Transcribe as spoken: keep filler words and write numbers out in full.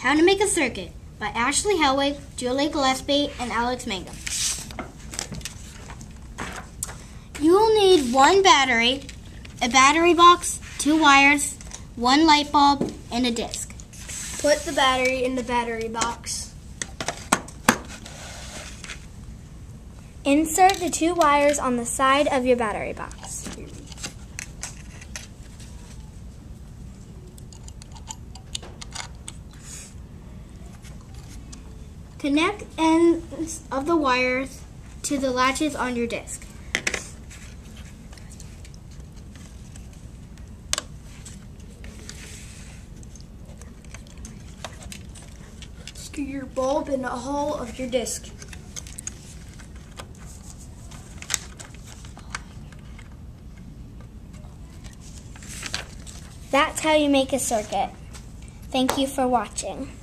How to Make a Circuit by Ashley Helwig, Julie Gillespie, and Alex Mangum. You will need one battery, a battery box, two wires, one light bulb, and a disc. Put the battery in the battery box. Insert the two wires on the side of your battery box. Connect ends of the wires to the latches on your disc. Screw your bulb in the hole of your disc. That's how you make a circuit. Thank you for watching.